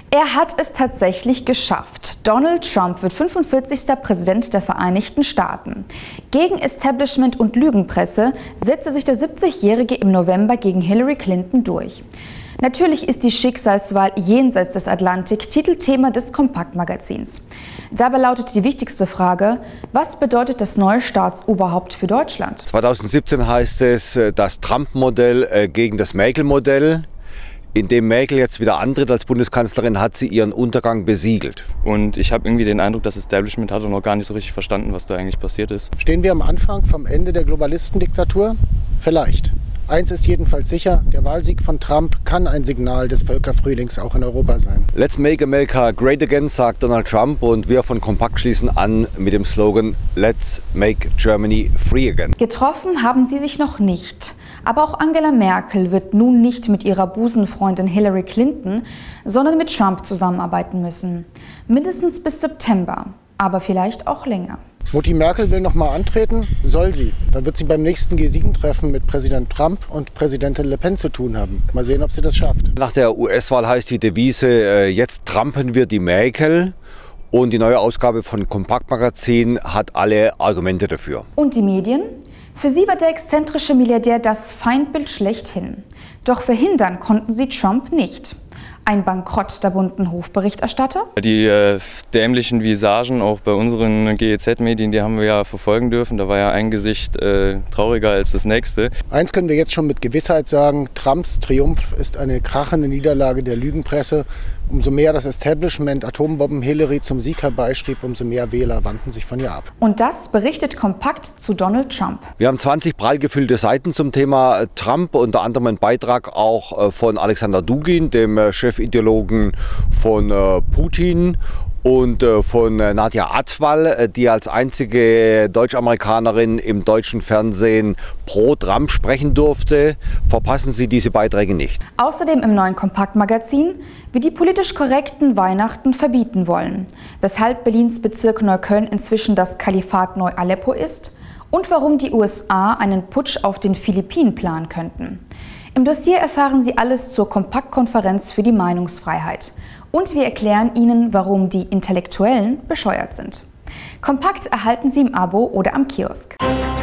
Er hat es tatsächlich geschafft. Donald Trump wird 45. Präsident der Vereinigten Staaten. Gegen Establishment und Lügenpresse setzte sich der 70-Jährige im November gegen Hillary Clinton durch. Natürlich ist die Schicksalswahl jenseits des Atlantik Titelthema des Kompakt-Magazins. Dabei lautet die wichtigste Frage: Was bedeutet das neue Staatsoberhaupt für Deutschland? 2017 heißt es das Trump-Modell gegen das Merkel-Modell. Indem Merkel jetzt wieder antritt als Bundeskanzlerin, hat sie ihren Untergang besiegelt. Und ich habe irgendwie den Eindruck, das Establishment hat noch gar nicht so richtig verstanden, was da eigentlich passiert ist. Stehen wir am Anfang vom Ende der Globalistendiktatur? Vielleicht. Eins ist jedenfalls sicher: Der Wahlsieg von Trump kann ein Signal des Völkerfrühlings auch in Europa sein. Let's make America great again, sagt Donald Trump, und wir von Kompakt schließen an mit dem Slogan Let's make Germany free again. Getroffen haben sie sich noch nicht. Aber auch Angela Merkel wird nun nicht mit ihrer Busenfreundin Hillary Clinton, sondern mit Trump zusammenarbeiten müssen. Mindestens bis September, aber vielleicht auch länger. Mutti Merkel will noch mal antreten, soll sie. Dann wird sie beim nächsten G7-Treffen mit Präsident Trump und Präsidentin Le Pen zu tun haben. Mal sehen, ob sie das schafft. Nach der US-Wahl heißt die Devise, jetzt trampen wir die Merkel. Und die neue Ausgabe von Kompakt Magazin hat alle Argumente dafür. Und die Medien? Für sie war der exzentrische Milliardär das Feindbild schlechthin. Doch verhindern konnten sie Trump nicht. Ein Bankrott der bunten Hofberichterstatter? Die dämlichen Visagen auch bei unseren GEZ-Medien, die haben wir ja verfolgen dürfen. Da war ja ein Gesicht trauriger als das nächste. Eins können wir jetzt schon mit Gewissheit sagen: Trumps Triumph ist eine krachende Niederlage der Lügenpresse. Umso mehr das Establishment Atombomben Hillary zum Sieg herbeischrieb, umso mehr Wähler wandten sich von ihr ab. Und das berichtet Kompakt zu Donald Trump. Wir haben 20 prall gefüllte Seiten zum Thema Trump, unter anderem ein Beitrag auch von Alexander Dugin, dem Chefideologen von Putin, und von Nadja Atwal, die als einzige Deutsch-Amerikanerin im deutschen Fernsehen pro Trump sprechen durfte. Verpassen Sie diese Beiträge nicht. Außerdem im neuen Kompakt-Magazin, wie die politisch korrekten Weihnachten verbieten wollen, weshalb Berlins Bezirk Neukölln inzwischen das Kalifat Neu-Aleppo ist und warum die USA einen Putsch auf den Philippinen planen könnten. Im Dossier erfahren Sie alles zur Kompakt-Konferenz für die Meinungsfreiheit. Und wir erklären Ihnen, warum die Intellektuellen bescheuert sind. Kompakt erhalten Sie im Abo oder am Kiosk.